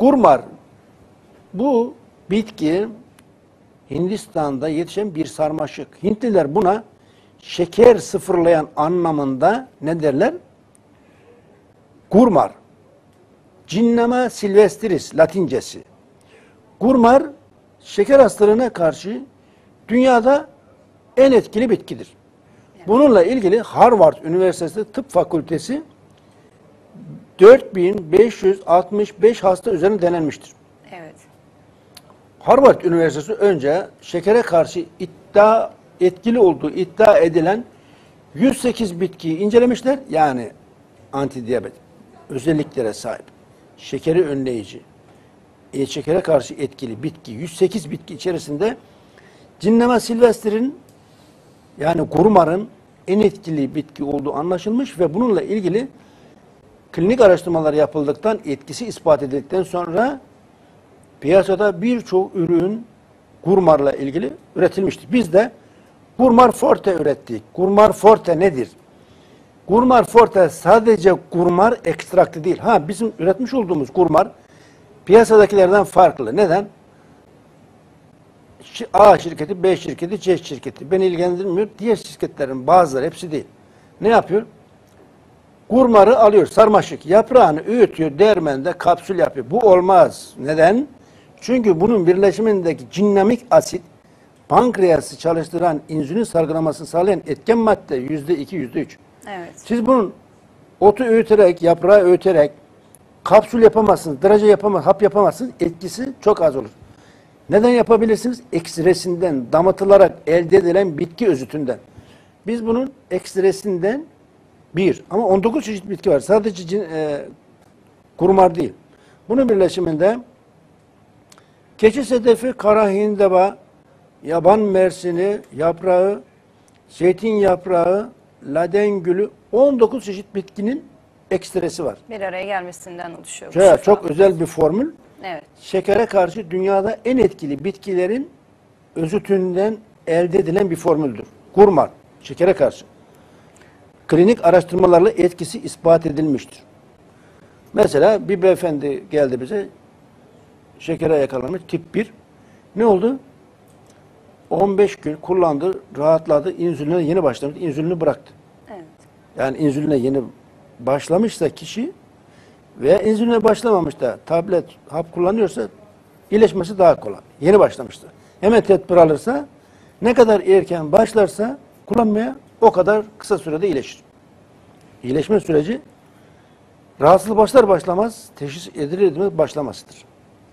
Kurmar, bu bitki Hindistan'da yetişen bir sarmaşık. Hintliler buna şeker sıfırlayan anlamında ne derler? Kurmar. Cinnama silvestris Latincesi. Kurmar, şeker hastalığına karşı dünyada en etkili bitkidir. Bununla ilgili Harvard Üniversitesi Tıp Fakültesi 4565 hasta üzerine denenmiştir. Evet. Harvard Üniversitesi önce şekere karşı etkili olduğu iddia edilen 108 bitkiyi incelemişler. Yani antidiyabet özelliklere sahip, şekeri önleyici, şekere karşı etkili bitki, 108 bitki içerisinde Cinnama silvestris'in yani kurmarın en etkili bitki olduğu anlaşılmış ve bununla ilgili klinik araştırmalar yapıldıktan, etkisi ispat edildikten sonra piyasada birçok ürün kurmarla ilgili üretilmiştir. Biz de Kurmar Forte ürettik. Kurmar Forte nedir? Kurmar Forte sadece kurmar ekstraktı değil. Bizim üretmiş olduğumuz kurmar piyasadakilerden farklı. Neden? A şirketi, B şirketi, C şirketi. Beni ilgilendirmiyor. Diğer şirketlerin bazıları, hepsi değil. Ne yapıyor? Kurmarı alıyor, sarmaşık. Yaprağını öğütüyor, değirmende kapsül yapıyor. Bu olmaz. Neden? Çünkü bunun birleşimindeki cinnamik asit, pankreası çalıştıran insülin salgılamasını sağlayan etken madde %2, %3. Evet. Siz bunun otu öğüterek, yaprağı öğüterek kapsül yapamazsınız, draje yapamazsınız, hap yapamazsınız. Etkisi çok az olur. Neden yapabilirsiniz? Ekstresinden damatılarak elde edilen bitki özütünden. Biz bunun ekstresinden ama 19 çeşit bitki var. Sadece kurmar değil. Bunun birleşiminde keçi sedefi, kara hindaba, yaban mersini, yaprağı, zeytin yaprağı, laden gülü, 19 çeşit bitkinin ekstresi var. Bir araya gelmesinden oluşuyor. Çok özel bir formül. Evet. Şekere karşı dünyada en etkili bitkilerin özütünden elde edilen bir formüldür. Kurmar, şekere karşı. Klinik araştırmalarla etkisi ispat edilmiştir. Mesela bir beyefendi geldi bize, şekere yakalanmış, tip 1. Ne oldu? 15 gün kullandı, rahatladı, insüline yeni başlamış, insülini bıraktı. Evet. Yani insüline yeni başlamışsa kişi veya insüline başlamamış da tablet, hap kullanıyorsa iyileşmesi daha kolay. Yeni başlamıştır. Hemen tedbir alırsa, ne kadar erken başlarsa kullanmaya o kadar kısa sürede iyileşir. İyileşme süreci rahatsızlık başlar başlamaz, teşhis edilir edilmez başlamasıdır.